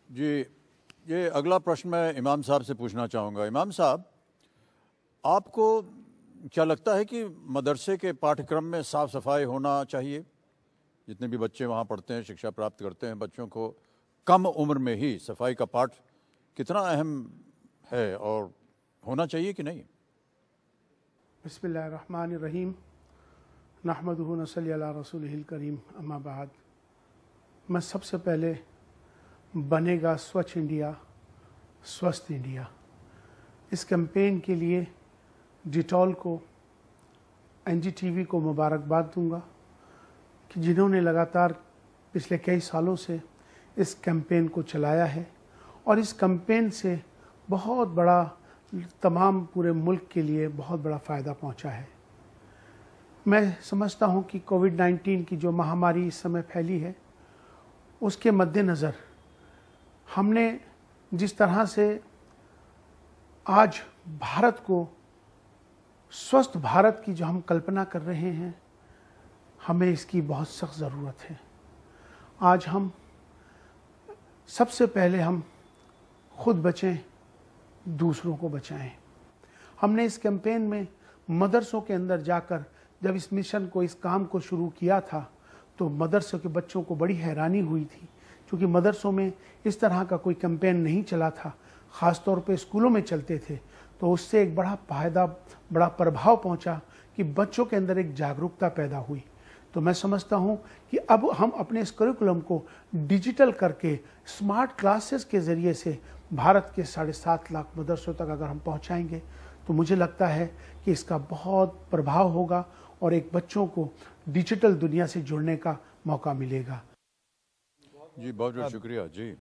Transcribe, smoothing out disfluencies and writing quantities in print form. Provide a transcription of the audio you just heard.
जी, ये अगला प्रश्न मैं इमाम साहब से पूछना चाहूँगा। इमाम साहब, आपको क्या लगता है कि मदरसे के पाठ्यक्रम में साफ़ सफाई होना चाहिए? जितने भी बच्चे वहाँ पढ़ते हैं, शिक्षा प्राप्त करते हैं, बच्चों को कम उम्र में ही सफाई का पाठ कितना अहम है और होना चाहिए कि नहीं? बिस्मिल्लाहिर्रहमानिर्रहीम, नहमदुहु व नसल्ली अला रसूलिहिल करीम, अम्मा बाद। मैं सबसे पहले बनेगा स्वच्छ इंडिया, स्वस्थ इंडिया, इस कैंपेन के लिए डिटॉल को, NDTV को मुबारकबाद दूंगा कि जिन्होंने लगातार पिछले कई सालों से इस कैंपेन को चलाया है और इस कैंपेन से बहुत बड़ा, तमाम पूरे मुल्क के लिए बहुत बड़ा फ़ायदा पहुंचा है। मैं समझता हूं कि कोविड-19 की जो महामारी इस समय फैली है, उसके मद्देनज़र हमने जिस तरह से आज भारत को, स्वस्थ भारत की जो हम कल्पना कर रहे हैं, हमें इसकी बहुत सख्त ज़रूरत है। आज हम सबसे पहले हम खुद बचें, दूसरों को बचाएं। हमने इस कैंपेन में मदरसों के अंदर जाकर जब इस मिशन को, इस काम को शुरू किया था, तो मदरसों के बच्चों को बड़ी हैरानी हुई थी, क्योंकि मदरसों में इस तरह का कोई कैंपेन नहीं चला था, ख़ास तौर पे स्कूलों में चलते थे। तो उससे एक बड़ा फायदा, बड़ा प्रभाव पहुंचा कि बच्चों के अंदर एक जागरूकता पैदा हुई। तो मैं समझता हूं कि अब हम अपने इस करिकुलम को डिजिटल करके, स्मार्ट क्लासेस के ज़रिए से भारत के 7.5 लाख मदरसों तक अगर हम पहुंचाएंगे, तो मुझे लगता है कि इसका बहुत प्रभाव होगा और एक बच्चों को डिजिटल दुनिया से जुड़ने का मौका मिलेगा। जी, बहुत बहुत शुक्रिया जी।